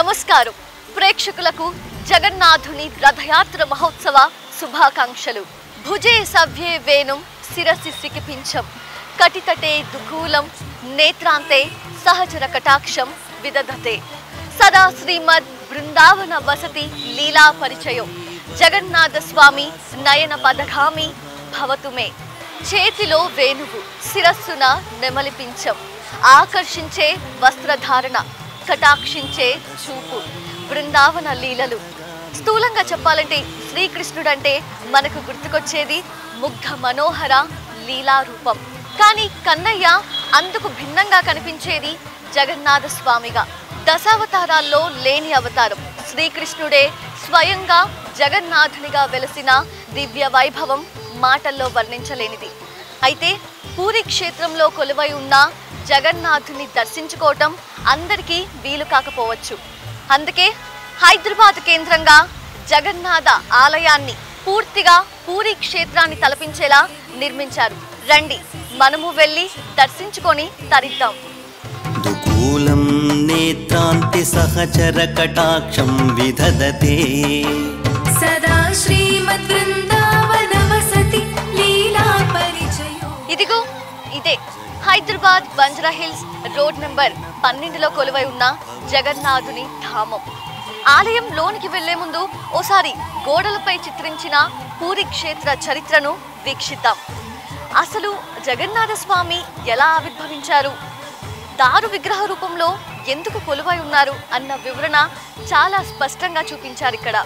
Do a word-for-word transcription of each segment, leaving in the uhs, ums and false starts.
నమస్కారం ప్రేక్షకులకు జగన్నాథుని రథయాత్ర మహోత్సవ శుభాకాంక్షలు. భుజే సవ్యే వేణుం శిరసి సికిపించం కటితటే దుకూలం నేత్రాంతే సహచర కటాక్షం విదధతే సదా శ్రీమద్ బృందావన వసతి లీలా పరిచయం జగన్నాథ స్వామి నయన పదగామి భవతుమే. చేతిలో వేణువు శిరస్సున నెమలిపించం ఆకర్షించే వస్త్రధారణ కటాక్షించే చూపు బృందావన లీలలు. స్థూలంగా చెప్పాలంటే శ్రీకృష్ణుడంటే మనకు గుర్తుకొచ్చేది ముగ్ధ మనోహర లీలా రూపం. కానీ కన్నయ్య అందుకు భిన్నంగా కనిపించేది జగన్నాథ స్వామిగా. దశావతారాల్లో లేని అవతారం శ్రీకృష్ణుడే స్వయంగా జగన్నాథునిగా వెలసిన దివ్య వైభవం మాటల్లో వర్ణించలేనిది. అయితే పూరి క్షేత్రంలో కొలువై ఉన్న జగన్నాథుని దర్శించుకోవటం అందరికీ వీలు కాకపోవచ్చు. అందుకే హైదరాబాద్ కేంద్రంగా జగన్నాథ ఆలయాన్ని పూర్తిగా పూరి క్షేత్రాన్ని తలపించేలా నిర్మించారు. రండి మనము వెళ్ళి దర్శించుకొని తరిద్దాం. దుకూలం నేత్రాంతి సహచర కటాక్షం విదధతే సదా శ్రీమద్ బృందావన వసతి లీలా పరిచయం. ఇదిగో ఇదే Hyderabad Banjara Hills road number పన్నెండులో కొలువై ఉన్న జగన్నాథుని ధామం. ఆలయం లోనికి వెళ్లే ముందు ఓసారి గోడలపై చిత్రించిన పూరి క్షేత్ర చరిత్రను వీక్షిద్దాం. అసలు జగన్నాథ స్వామి ఎలా ఆవిర్భవించారు, దారు విగ్రహ రూపంలో ఎందుకు కొలువై ఉన్నారు అన్న వివరణ చాలా స్పష్టంగా చూపించారు ఇక్కడ.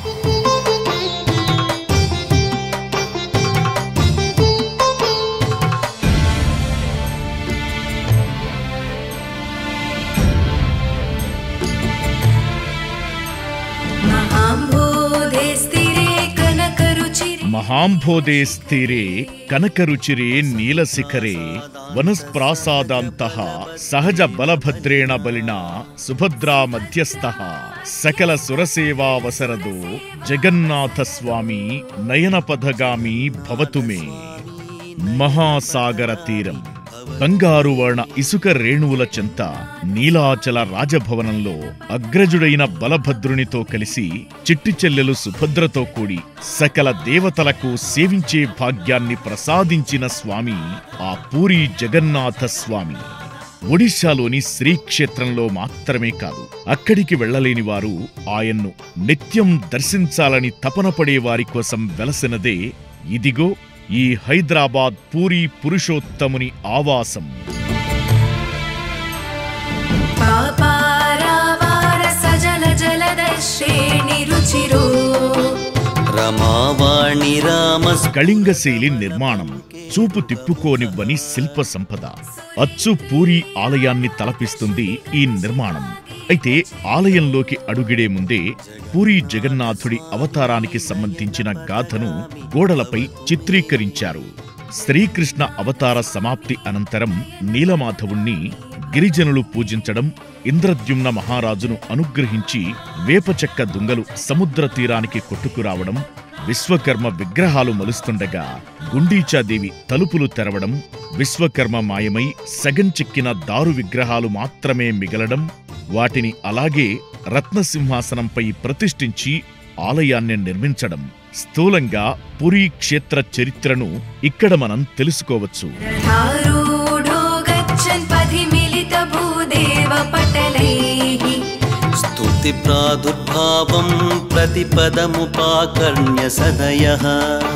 మహాంభోదే స్థిరే కనకరుచిరే నీలశిఖరే వనస్ప్రాసాదాంతః సహజ బలభద్రేణ బలినా సుభద్రా మధ్యస్థః సకల సురసేవావసరదో జగన్నాథ స్వామి నయనపథగామి భవతుమే. మహాసాగర తీరం బంగారు వర్ణ ఇసుక రేణువుల చెంత నీలాచల రాజభవనంలో అగ్రజుడైన బలభద్రునితో కలిసి చిట్టి చెల్లెలు సుభద్రతో కూడి సకల దేవతలకు సేవించే భాగ్యాన్ని ప్రసాదించిన స్వామి ఆ పూరి జగన్నాథ స్వామి. ఒడిశాలోని శ్రీక్షేత్రంలో మాత్రమే కాదు, అక్కడికి వెళ్లలేని వారు ఆయన్ను నిత్యం దర్శించాలని తపన పడే వారి కోసం వెలసినదే ఇదిగో ఈ హైదరాబాద్ పూరి పురుషోత్తముని ఆవాసం. కళింగశైలి నిర్మాణం చూపు తిప్పుకోనివ్వని శిల్ప సంపద. అచ్చు పూరి ఆలయాన్ని తలపిస్తుంది ఈ నిర్మాణం. అయితే ఆలయంలోకి అడుగిడే ముందే పూరి జగన్నాథుడి అవతారానికి సంబంధించిన గాథను గోడలపై చిత్రీకరించారు. శ్రీకృష్ణ అవతార సమాప్తి అనంతరం నీలమాధవుణ్ణి గిరిజనులు పూజించడం, ఇంద్రద్యుమ్న మహారాజును అనుగ్రహించి వేపచెక్క దుంగలు సముద్ర తీరానికి కొట్టుకురావడం, విశ్వకర్మ విగ్రహాలు మలుస్తుండగా గుండీచాదేవి తలుపులు తెరవడం, విశ్వకర్మ మాయమై సగం చెక్కిన దారు విగ్రహాలు మాత్రమే మిగలడం, వాటిని అలాగే రత్నసింహాసనంపై ప్రతిష్ఠించి ఆలయాన్ని నిర్మించడం. స్థూలంగా పురీ క్షేత్ర చరిత్రను ఇక్కడ మనం తెలుసుకోవచ్చు. స్తుతి ప్రాదుర్భావం ప్రతిపదముపాకర్ణ్య సదయః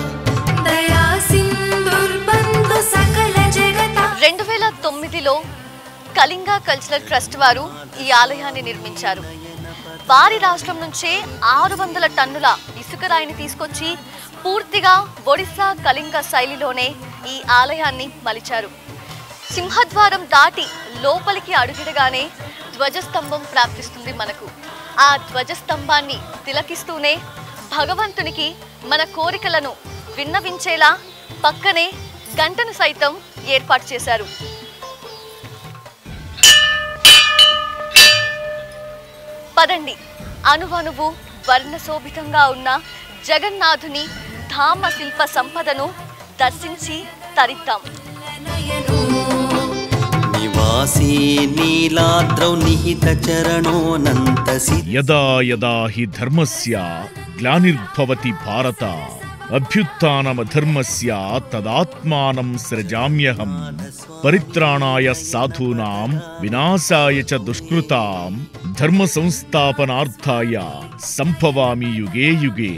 రెండు వేల తొమ్మిదిలో కళింగ కల్చరల్ ట్రస్ట్ వారు ఈ ఆలయాన్ని నిర్మించారు. వారి రాష్ట్రం నుంచే ఆరు వందల టన్నుల ఇసుక రాయిని తీసుకొచ్చి పూర్తిగా ఒడిశా కళింగ శైలిలోనే ఈ ఆలయాన్ని మలిచారు. సింహద్వారం దాటి లోపలికి అడుగిడగానే ధ్వజస్తంభం ప్రాప్తిస్తుంది మనకు. ఆ ధ్వజస్తంభాన్ని తిలకిస్తూనే భగవంతునికి మన కోరికలను విన్నవించేలా పక్కనే గంటను సైతం ఏర్పాటు చేశారు. పదండి అనువనువు వర్ణశోభితంగా ఉన్న జగన్నాథుని ధామ శిల్ప సంపదను దర్శించి తరిద్దాం. వాసీ నీలాద్రౌ నిహితచరణోనంతసి యదా యదా హి ధర్మస్య గ్లానిర్భవతి భారత అభ్యుత్థానమధర్మస్య తదాత్మానం సృజామ్యహం పరిత్రాణాయ సాధూనాం వినాశాయ చ దుష్కృతాం ధర్మ సంస్థాపనార్థాయ సంభవామి యుగే యుగే.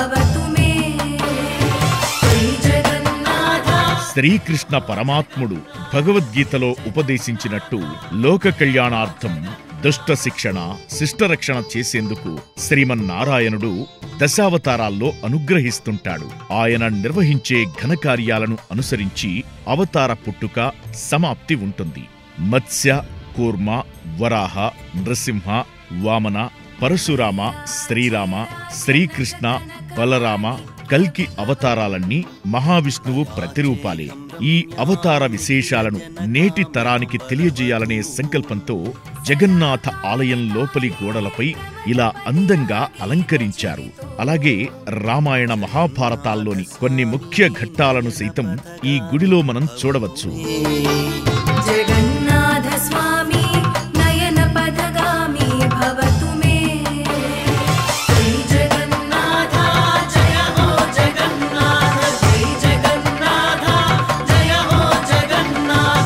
శ్రీకృష్ణ పరమాత్ముడు భగవద్గీతలో ఉపదేశించినట్టు లోక కళ్యాణార్థం దుష్ట శిక్షణ శిష్టరక్షణ చేసేందుకు శ్రీమన్నారాయణుడు దశావతారాల్లో అనుగ్రహిస్తుంటాడు. ఆయన నిర్వహించే ఘనకార్యాలను అనుసరించి అవతార పుట్టుక సమాప్తి ఉంటుంది. మత్స్య, కూర్మ, వరాహ, నృసింహ, వామన, పరశురామ, శ్రీరామ, శ్రీకృష్ణ, బలరామ, కల్కి అవతారాలన్నీ మహావిష్ణువు ప్రతిరూపాలే. ఈ అవతార విశేషాలను నేటి తరానికి తెలియజేయాలనే సంకల్పంతో జగన్నాథ ఆలయం లోపలి గోడలపై ఇలా అందంగా అలంకరించారు. అలాగే రామాయణ మహాభారతాల్లోని కొన్ని ముఖ్య ఘట్టాలను సైతం ఈ గుడిలో మనం చూడవచ్చు. జగన్నాథ స్వామి నయన పథగామి భవతు మే. జై జగన్నాథ జయ హో జగన్నాథ, జై జగన్నాథ జయ హో జగన్నాథ.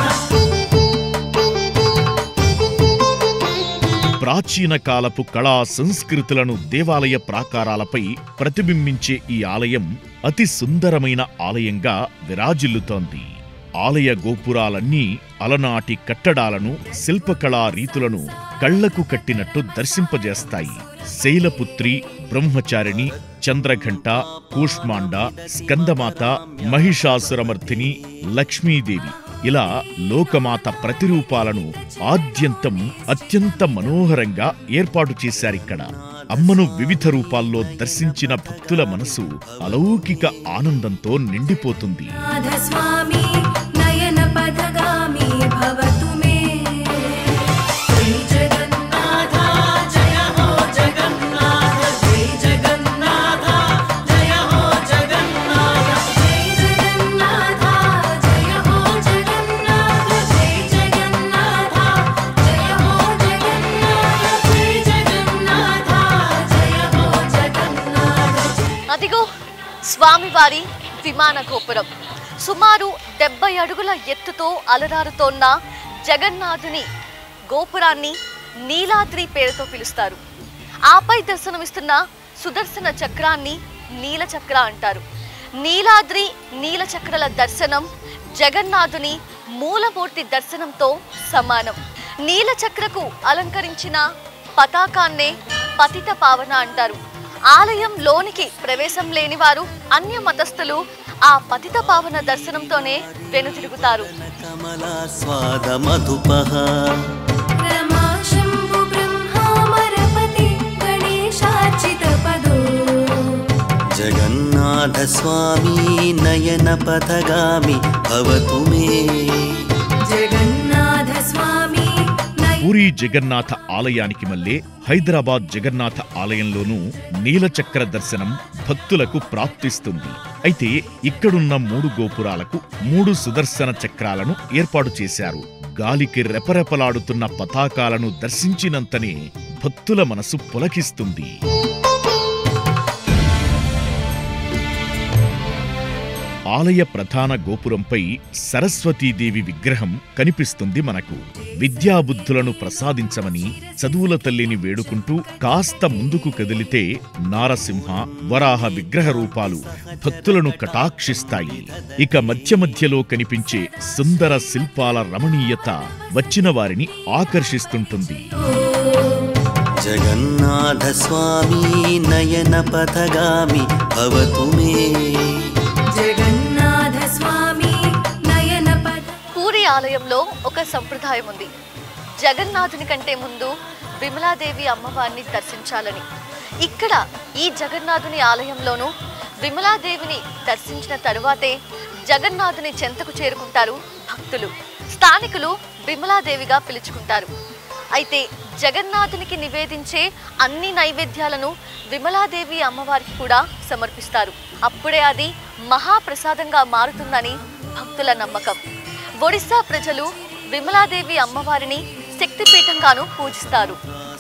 ప్రాచీన కాలపు కళా సంస్కృతులను దేవాలయ ప్రాకారాలపై ప్రతిబింబించే ఈ ఆలయం అతి సుందరమైన ఆలయంగా విరాజిల్లుతోంది. ఆలయ గోపురాలన్నీ అలనాటి కట్టడాలను శిల్పకళా రీతులను కళ్లకు కట్టినట్టు దర్శింపజేస్తాయి. శైలపుత్రి, బ్రహ్మచారిణి, చంద్రఘంట, కూష్మాండ, స్కందమాత, మహిషాసురమర్దిని, లక్ష్మీదేవి ఇలా లోకమాత ప్రతిరూపాలను ఆద్యంతం అత్యంత మనోహరంగా ఏర్పాటు చేశారిక్కడ. అమ్మను వివిధ రూపాల్లో దర్శించిన భక్తుల మనసు అలౌకిక ఆనందంతో నిండిపోతుంది. స్వామి నయన పథగామి భవతు మే. జై జగన్నాథ జయ హో జగన్నాథ, జై జగన్నాథ జయ హో జగన్నాథ, జై జగన్నాథ జయ హో జగన్నాథ, జై జగన్నాథ జయ హో జగన్నాథ, జై జగన్నాథ జయ హో జగన్నాథ. అదిగో స్వామివారి విమాన గోపురం. సుమారు డెబ్బై అడుగుల ఎత్తుతో అలరారుతోన్న జగన్నాథుని గోపురాన్ని నీలాద్రి పేరుతో పిలుస్తారు. ఆపై దర్శనమిస్తున్న సుదర్శన చక్రాన్ని నీలచక్ర అంటారు. నీలాద్రి నీలచక్రల దర్శనం జగన్నాథుని మూలమూర్తి దర్శనంతో సమానం. నీలచక్రకు అలంకరించిన పతాకాన్నే పతిత పావన అంటారు. ఆలయం లోనికి ప్రవేశం లేని వారు అన్య మతస్థులు ఆ పతిత పావన దర్శనంతోనే వెనుతిరుగుతారు. కమలాస్వాద మధుపః రమా శంభు బ్రహ్మామరపతి గణేశార్చిత పదో. జగన్నాథ స్వామి నయన పథగామి భవతు మే. జగన్నాథ స్వామి పూరీ జగన్నాథ ఆలయానికి మళ్ళే హైదరాబాద్ జగన్నాథ ఆలయంలోనూ నీలచక్ర దర్శనం భక్తులకు ప్రాప్తిస్తుంది. అయితే ఇక్కడున్న మూడు గోపురాలకు మూడు సుదర్శన చక్రాలను ఏర్పాటు చేశారు. గాలికి రెపరెపలాడుతున్న పతాకాలను దర్శించినంతనే భక్తుల మనసు పులకిస్తుంది. ఆలయ ప్రధాన గోపురంపై సరస్వతీదేవి విగ్రహం కనిపిస్తుంది మనకు. విద్యాబుద్ధులను ప్రసాదించమని చదువుల తల్లిని వేడుకుంటూ కాస్త ముందుకు కదిలితే నారసింహ, వరాహ విగ్రహ రూపాలు భక్తులను కటాక్షిస్తాయి. ఇక మధ్య మధ్యలో కనిపించే సుందర శిల్పాల రమణీయత వచ్చిన వారిని ఆకర్షిస్తుంటుంది. జగన్నాథ స్వామి నయన పథగామి భవతు మే. జగన్నాథ స్వామి నయన పథ. పూరి ఆలయంలో ఒక సంప్రదాయం ఉంది. జగన్నాథుని కంటే ముందు విమలాదేవి అమ్మవారిని దర్శించాలని. ఇక్కడ ఈ జగన్నాథుని ఆలయంలోనూ విమలాదేవిని దర్శించిన తరువాతే జగన్నాథుని చెంతకు చేరుకుంటారు భక్తులు. స్థానికులు విమలాదేవిగా పిలుచుకుంటారు. అయితే జగన్నాథునికి నివేదించే అన్ని నైవేద్యాలను విమలాదేవి అమ్మవారికి కూడా సమర్పిస్తారు. అప్పుడే అది మహాప్రసాదంగా మారుతుందని భక్తుల నమ్మకం. ఒడిశా ప్రజలు విమలాదేవి అమ్మవారిని శక్తిపీఠంగాను పూజిస్తారు.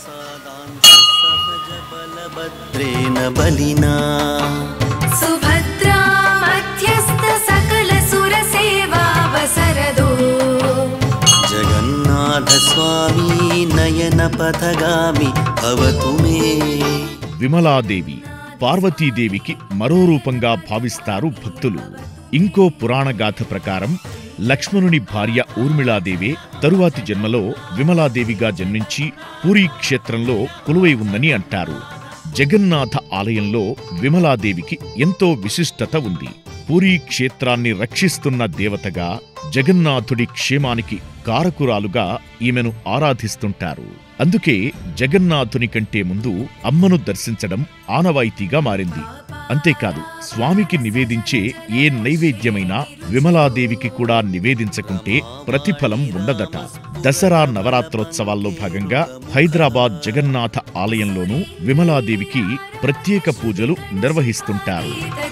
బలభద్రేణ బలినా సుభద్రా మధ్యస్థ సకల సుర సేవావసరదో జగన్నాథ స్వామి నయన పథగామి భవతు మే. విమలాదేవి పార్వతీదేవికి మరో రూపంగా భావిస్తారు భక్తులు. ఇంకో పురాణ గాథ ప్రకారం లక్ష్మణుని భార్య ఊర్మిళాదేవే తరువాతి జన్మలో విమలాదేవిగా జన్మించి పూరీ క్షేత్రంలో కొలువై ఉందని అంటారు. జగన్నాథ ఆలయంలో విమలాదేవికి ఎంతో విశిష్టత ఉంది. పూరీ క్షేత్రాన్ని రక్షిస్తున్న దేవతగా, జగన్నాథుడి క్షేమానికి కారకురాలుగా ఈమెను ఆరాధిస్తుంటారు. అందుకే జగన్నాథుని కంటే ముందు అమ్మను దర్శించడం ఆనవాయితీగా మారింది. అంతేకాదు, స్వామికి నివేదించే ఏ నైవేద్యమైనా విమలాదేవికి కూడా నివేదించకుంటే ప్రతిఫలం ఉండదట. దసరా నవరాత్రోత్సవాల్లో భాగంగా హైదరాబాద్ జగన్నాథ ఆలయంలోనూ విమలాదేవికి ప్రత్యేక పూజలు నిర్వహిస్తుంటారు.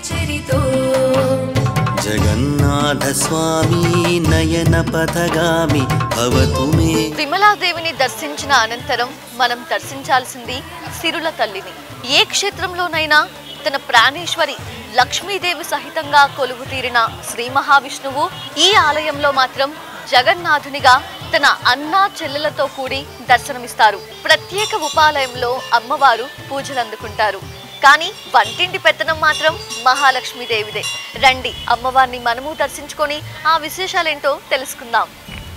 జగన్నాథ స్వామి నయన పథగామి భవతు మే. విమలాదేవిని దర్శించిన అనంతరం మనం దర్శించాల్సింది సిరుల తల్లిని. ఏ క్షేత్రంలోనైనా తన ప్రాణేశ్వరి లక్ష్మీదేవి సహితంగా కొలువు తీరిన శ్రీ మహావిష్ణువు ఈ ఆలయంలో మాత్రం జగన్నాథునిగా తన అన్నా చెల్లెలతో కూడి దర్శనమిస్తారు. ప్రత్యేక ఉపాలయంలో అమ్మవారు పూజలు అందుకుంటారు. కానీ వంటింటి పెత్తనం మాత్రం మహాలక్ష్మీదేవిదే. రండి, అమ్మవారిని మనము దర్శించుకొని ఆ విశేషాలేంటో తెలుసుకుందాం.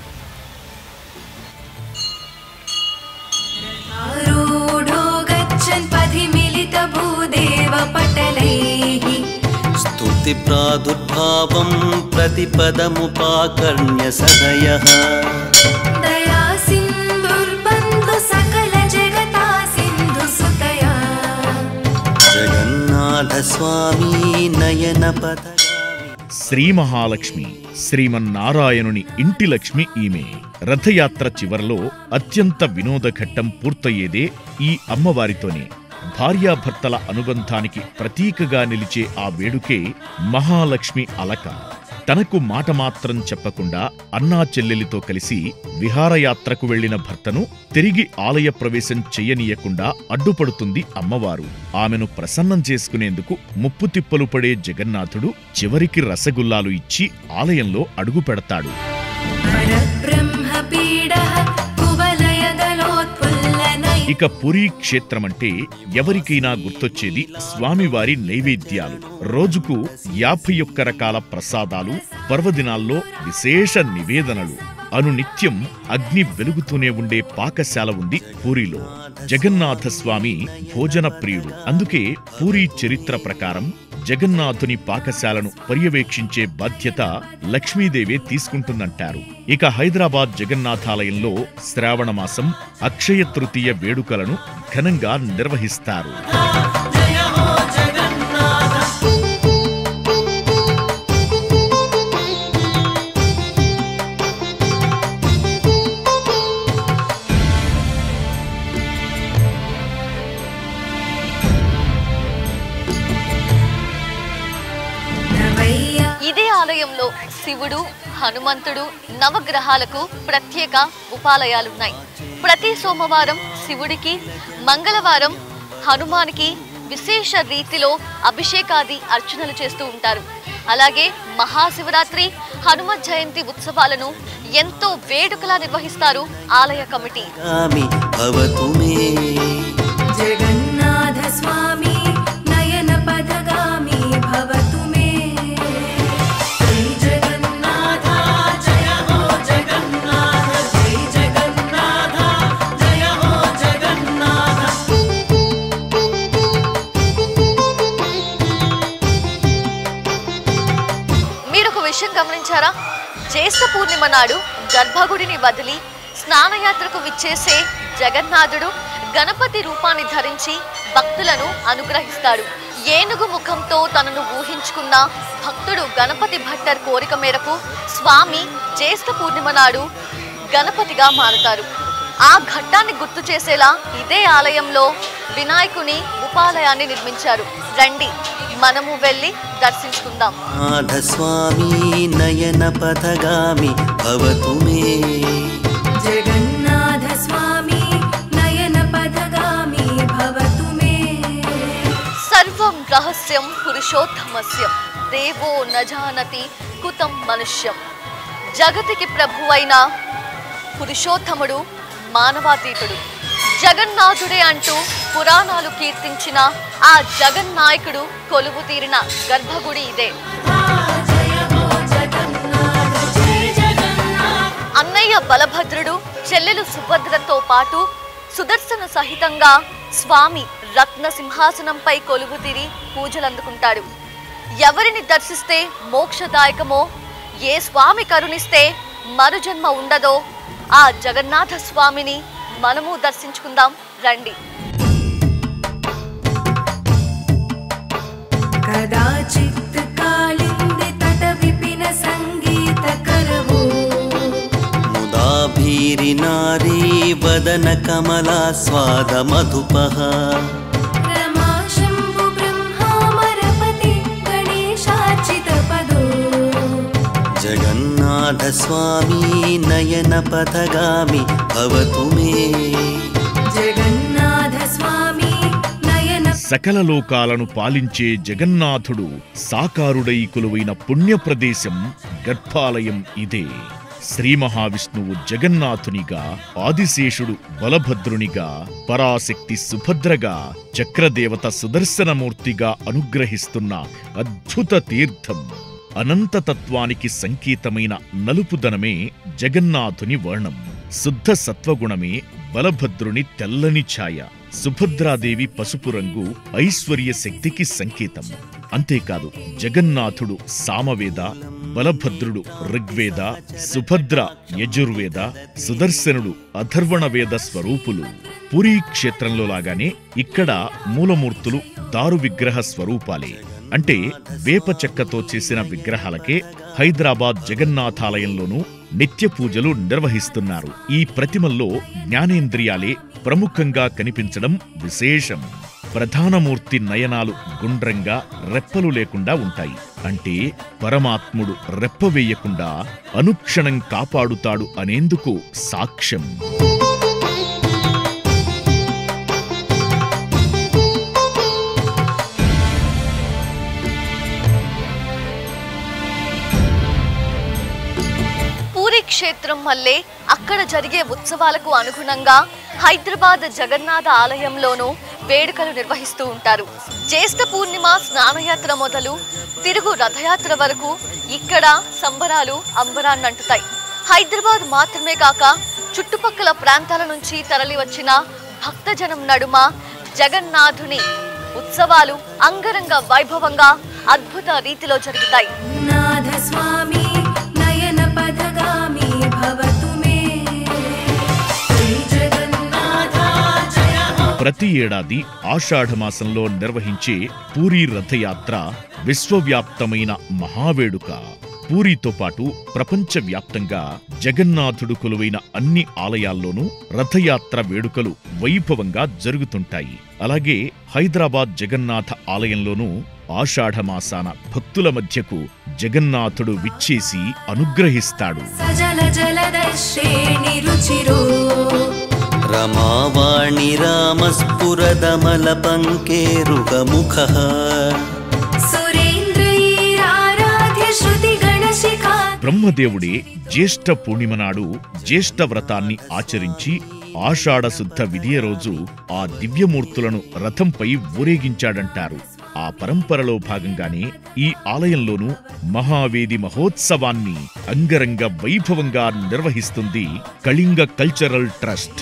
స్తుతి ప్రాదుర్భావం ప్రతిపదముపాకర్ణ్య సదయః దయా సింధుర్బంధు సకల జగతా సింధు సుతయా జగన్నాథ స్వామి నయన పథగామి. శ్రీ మహాలక్ష్మి, శ్రీమన్నారాయణుని ఇంటి లక్ష్మి ఈమె. రథయాత్ర చివరలో అత్యంత వినోదఘట్టం పూర్తయ్యేదే ఈ అమ్మవారితోనే. భార్యాభర్తల అనుబంధానికి ప్రతీకగా నిలిచే ఆ వేడుకే మహాలక్ష్మి అలక. తనకు మాట మాత్రం చెప్పకుండా అన్నా చెల్లెలితో కలిసి విహారయాత్రకు వెళ్లిన భర్తను తిరిగి ఆలయ ప్రవేశం చెయ్యనీయకుండా అడ్డుపడుతుంది అమ్మవారు. ఆమెను ప్రసన్నం చేసుకునేందుకు ముప్పు తిప్పలు పడే జగన్నాథుడు చివరికి రసగుల్లాలు ఇచ్చి ఆలయంలో అడుగు పెడతాడు. ఇక పురీ క్షేత్రమంటే ఎవరికైనా గుర్తొచ్చేది స్వామివారి నైవేద్యాలు. రోజుకు యాభై ఒక్క రకాల ప్రసాదాలు, పర్వదినాల్లో విశేష నివేదనలు. అనునిత్యం అగ్ని వెలుగుతూనే ఉండే పాకశాల ఉంది పూరీలో. జగన్నాథ స్వామి భోజన ప్రియుడు. అందుకే పూరీ చరిత్ర ప్రకారం జగన్నాథుని పాకశాలను పర్యవేక్షించే బాధ్యత లక్ష్మీదేవే తీసుకుంటుందంటారు. ఇక హైదరాబాద్ జగన్నాథాలయంలో శ్రావణమాసం అక్షయ తృతీయ వేడుకలను ఘనంగా నిర్వహిస్తారు. ఇదే ఆలయంలో శివుడు, హనుమంతుడు, నవగ్రహాలకు ప్రత్యేక ఉపాలయాలున్నాయి. ప్రతి సోమవారం శివుడికి, మంగళవారం హనుమానికి విశేష రీతిలో అభిషేకాది అర్చనలు చేస్తూ ఉంటారు. అలాగే మహాశివరాత్రి, హనుమ జయంతి ఉత్సవాలను ఎంతో వేడుకలా నిర్వహిస్తారు ఆలయ కమిటీ. జగన్నాథ స్వామి నయన పథగామి భవతు మే. జై జగన్నాథ జయ హో జగన్నాథ, జై జగన్నాథ జయ హో జగన్నాథ. మీరొక విషయం గమనించారా? జ్యేష్ఠ పూర్ణిమ నాడు గర్భగుడిని వదిలి స్నానయాత్రకు విచ్చేసే జగన్నాథుడు గణపతి రూపాన్ని ధరించి భక్తులను అనుగ్రహిస్తాడు. ఏనుగు ముఖంతో తనను ఊహించుకున్న భక్తుడు గణపతి భట్టర్ కోరిక మేరకు స్వామి జ్యేష్ఠ పూర్ణిమ నాడు గణపతిగా మారుతారు. ఆ ఘట్టాన్ని గుర్తు చేసేలా ఇదే ఆలయంలో వినాయకుని ఉపాలయాన్ని నిర్మించారు. రండి, మనము వెళ్ళి దర్శించుకుందాం. నాథస్వామి నయన పథగామి భవతు మే. జగన్నాథ స్వామి నయన పథగామి భవతు మే. సర్వం రహస్యం పురుషోత్తమస్యం దేవో నజానతి కుతం మనుష్యం. జగతికి ప్రభువైన పురుషోత్తముడు మానవాతీతుడు జగన్నాథుడే అంటూ పురాణాలు కీర్తించిన ఆ జగన్నాయకుడు కొలువు తీరిన గర్భగుడి ఇదే. అన్నయ్య బలభద్రుడు చెల్లెలు సుభద్రతో పాటు సుదర్శన సహితంగా స్వామి రత్న సింహాసనంపై కొలువు తీరి పూజలందుకుంటాడు. ఎవరిని దర్శిస్తే మోక్షదాయకమో, ఏ స్వామి కరుణిస్తే మరుజన్మ ఉండదో ఆ జగన్నాథ స్వామిని మనము దర్శించుకుందాం రండి. కదాచిత్ కాళింది తట విపిన సంగీత కరవో. ముదాభీరి నారీ వదన కమలా స్వాద మధుపః. రమా శంభు బ్రహ్మామరపతి గణేశార్చిత పదో. జగన్నాథ స్వామి నయన పథగామి భవతు మే. జగన్నాథ స్వామి నయన. సకల లోకాలను పాలించే జగన్నాథుడు సాకారుడై కొలువైన పుణ్యప్రదేశం గర్భాలయం ఇదే. శ్రీ మహావిష్ణువు జగన్నాథునిగా, ఆదిశేషుడు బలభద్రునిగా, పరాశక్తి సుభద్రగా, చక్రదేవత సుదర్శనమూర్తిగా అనుగ్రహిస్తున్న అద్భుత తీర్థం. అనంతతత్వానికి సంకేతమైన నలుపుదనమే జగన్నాథుని వర్ణం. శుద్ధ సత్వగుణమే బలభద్రుని తెల్లని ఛాయ. సుభద్రాదేవి పసుపు రంగు ఐశ్వర్య శక్తికి సంకేతం. అంతేకాదు జగన్నాథుడు సామవేద, బలభద్రుడు ఋగ్వేద, సుభద్ర యజుర్వేద, సుదర్శనుడు అథర్వణ వేద స్వరూపులు. పూరీ క్షేత్రంలో లాగానే ఇక్కడ మూలమూర్తులు దారు విగ్రహ స్వరూపాలే. అంటే వేప చెక్కతో చేసిన విగ్రహాలకే హైదరాబాద్ జగన్నాథాలయంలోనూ నిత్య పూజలు నిర్వహిస్తున్నారు. ఈ ప్రతిమల్లో జ్ఞానేంద్రియాలే ప్రముఖంగా కనిపించడం విశేషం. ప్రధానమూర్తి నయనాలు గుండ్రంగా రెప్పలు లేకుండా ఉంటాయి. అంటే పరమాత్ముడు రెప్పవేయకుండా అనుక్షణం కాపాడుతాడు అనేందుకు సాక్ష్యం. క్షేత్రం వల్లే అక్కడ జరిగే ఉత్సవాలకు అనుగుణంగా హైదరాబాద్ జగన్నాథ ఆలయంలోనూ వేడుకలు నిర్వహిస్తూ ఉంటారు. జ్యేష్ఠ పూర్ణిమ స్నానయాత్ర మొదలు తిరుగు రథయాత్ర వరకు ఇక్కడ సంబరాలు అంబరాన్నంటుతాయి. హైదరాబాద్ మాత్రమే కాక చుట్టుపక్కల ప్రాంతాల నుంచి తరలి వచ్చిన భక్తజనం నడుమ జగన్నాథుని ఉత్సవాలు అంగరంగ వైభవంగా అద్భుత రీతిలో జరుగుతాయి. నాథస్వామి నయన పథగామి భవతు మే. శ్రీ జగన్నాథ జయ హో. ప్రతి ఏడాది ఆషాఢమాసంలో నిర్వహించే పూరీ రథయాత్ర విశ్వవ్యాప్తమైన మహావేడుక. పూరీతో పాటు ప్రపంచవ్యాప్తంగా జగన్నాథుడు కొలువైన అన్ని ఆలయాల్లోనూ రథయాత్ర వేడుకలు వైభవంగా జరుగుతుంటాయి. అలాగే హైదరాబాద్ జగన్నాథ ఆలయంలోనూ ఆషాఢమాసాన భక్తుల మధ్యకు జగన్నాథుడు విచ్చేసి అనుగ్రహిస్తాడు. సజల జలదశ్రేణి రుచిరో. రమావాణి రామస్ఫురదమల పంకేరుగముఖః. బ్రహ్మదేవుడే జ్యేష్ఠ పూర్ణిమ నాడు జ్యేష్ఠ వ్రతాన్ని ఆచరించి ఆషాఢశుద్ధ విధియ రోజు ఆ దివ్యమూర్తులను రథంపై ఊరేగించాడంటారు. ఆ పరంపరలో భాగంగానే ఈ ఆలయంలోనూ మహావేది మహోత్సవాన్ని అంగరంగ వైభవంగా నిర్వహిస్తుంది కళింగ కల్చరల్ ట్రస్ట్.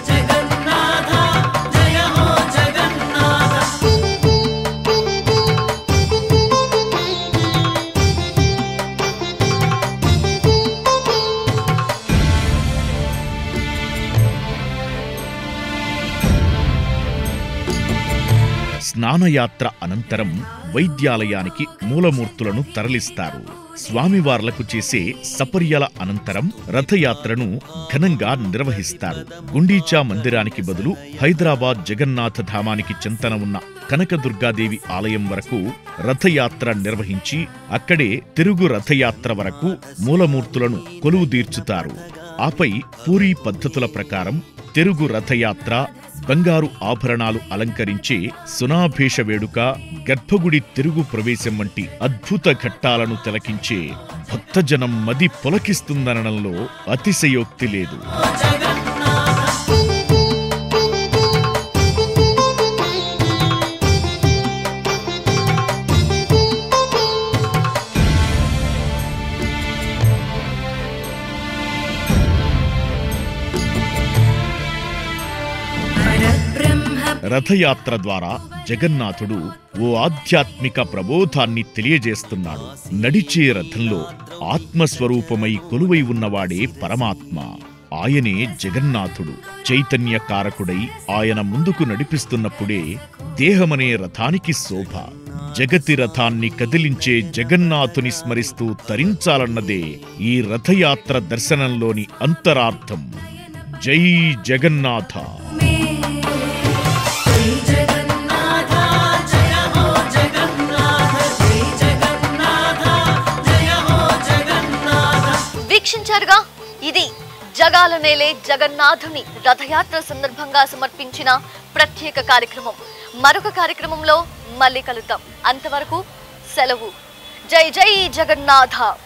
స్నానయాత్ర అనంతరం వైద్యాలయానికి మూలమూర్తులను తరలిస్తారు. స్వామివార్లకు చేసే సపర్యల అనంతరం రథయాత్రను ఘనంగా నిర్వహిస్తారు. గుండీచా మందిరానికి బదులు హైదరాబాద్ జగన్నాథ ధామానికి చెంతన ఉన్న కనకదుర్గాదేవి ఆలయం వరకు రథయాత్ర నిర్వహించి అక్కడే తిరుగు రథయాత్ర వరకు మూలమూర్తులను కొలువుదీర్చుతారు. ఆపై పూరీ పద్ధతుల ప్రకారం తిరుగు రథయాత్ర, బంగారు ఆభరణాలు అలంకరించే సునాభేష వేడుక, గర్భగుడి తిరుగు ప్రవేశం వంటి అద్భుత ఘట్టాలను తిలకించే భక్తజనం మది పులకిస్తుందనడంలో అతిశయోక్తి లేదు. రథయాత్ర ద్వారా జగన్నాథుడు ఓ ఆధ్యాత్మిక ప్రబోధాన్ని తెలియజేస్తున్నాడు. నడిచే రథంలో ఆత్మస్వరూపమై కొలువై ఉన్నవాడే పరమాత్మ. ఆయనే జగన్నాథుడు. చైతన్యకారకుడై ఆయన ముందుకు నడిపిస్తున్నప్పుడే దేహమనే రథానికి శోభ. జగతి రథాన్ని కదిలించే జగన్నాథుని స్మరిస్తూ తరించాలన్నదే ఈ రథయాత్ర దర్శనంలోని అంతరార్థం. జై జగన్నాథ. వీక్షించారుగా, ఇది జగాల నేలే జగన్నాథుని రథయాత్ర సందర్భంగా సమర్పించిన ప్రత్యేక కార్యక్రమం. మరొక కార్యక్రమంలో మళ్ళీ కలుద్దాం. అంతవరకు సెలవు. జై జై జగన్నాథ.